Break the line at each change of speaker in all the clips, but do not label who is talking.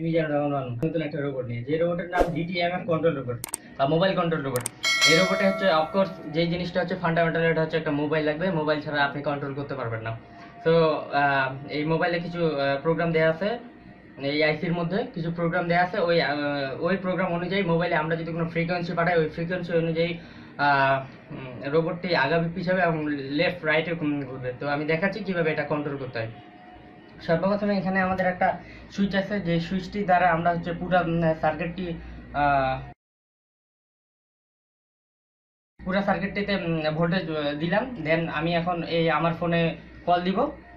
নতুন একটা রোবট নিয়ে, যে রোবটের নাম ডিটিএমএফ কন্ট্রোল রোবট বা মোবাইল কন্ট্রোল রোবট। এই রোবটে হচ্ছে অফকোর্স যে জিনিসটা হচ্ছে ফান্ডামেন্টাল, এটা হচ্ছে একটা মোবাইল লাগবে, মোবাইল ছাড়া আপনি কন্ট্রোল করতে পারবেন না। তো এই মোবাইলে কিছু প্রোগ্রাম দেওয়া আছে, এই আইসির মধ্যে কিছু প্রোগ্রাম দেওয়া আছে। ওই প্রোগ্রাম অনুযায়ী মোবাইলে আমরা যদি কোনো ফ্রিকোয়েন্সি পাঠাই, ওই ফ্রিকোয়েন্সি অনুযায়ী রোবটটি আগামী পিছাবে এবং লেফট রাইটে ঘুরবে। তো আমি দেখাচ্ছি কিভাবে এটা কন্ট্রোল করতে হয়। সর্বপ্রথমে এখানে আমাদের একটা সুইচ আছে, যে সুইচটি দ্বারা আমরা হচ্ছে পুরো সার্কিটটিতে ভোল্টেজ দিলাম। দেন আমি এখন এই আমার ফোনে কল দিব।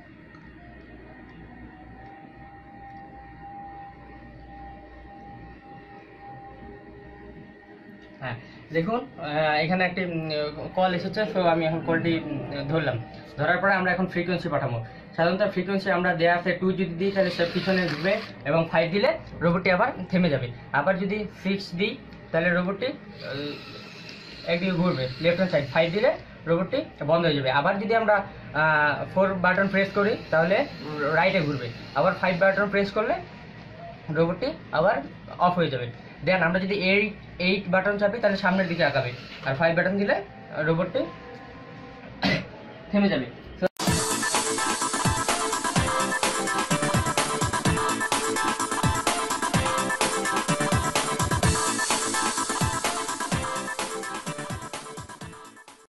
হ্যাঁ, দেখুন এখানে একটি কল এসেছে। তো আমি এখন কলটি ধরলাম। ধরার পরে আমরা এখন ফ্রিকোয়েন্সি পাঠাবো। সাধারণত ফ্রিকোয়েন্সি আমরা দেওয়া আছে 2 যদি দিই তাহলে সে পিছনে ঘুরবে, এবং 5 দিলে রোবটটি আবার থেমে যাবে। আবার যদি 6 দিই তাহলে রোবটটি একদিকে ঘুরবে লেফট হ্যান্ড সাইড। 5 দিলে রোবটটি বন্ধ হয়ে যাবে। আবার যদি আমরা 4 বাটন প্রেস করি তাহলে রাইটে ঘুরবে। আবার 5 বাটন প্রেস করলে রোবটটি আবার অফ হয়ে যাবে। দেন আমরা যদি 8 বাটন চাপি তাহলে সামনের দিকে আগাবে, আর 5 বাটন দিলে রোবটটি থেমে যাবে।